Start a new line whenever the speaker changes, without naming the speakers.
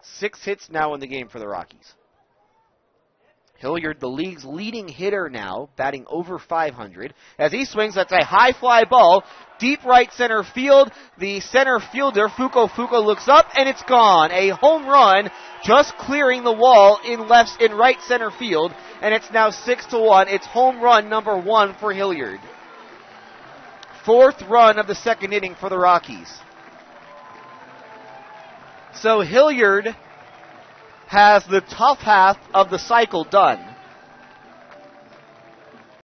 6 hits now in the game for the Rockies. Hilliard, the league's leading hitter now, batting over 500. As he swings, that's a high fly ball, deep right center field. The center fielder, Fuko looks up, and it's gone. A home run, just clearing the wall in right center field, and it's now 6-1. It's home run number 1 for Hilliard. 4th run of the second inning for the Rockies. So Hilliard has the tough half of the cycle done.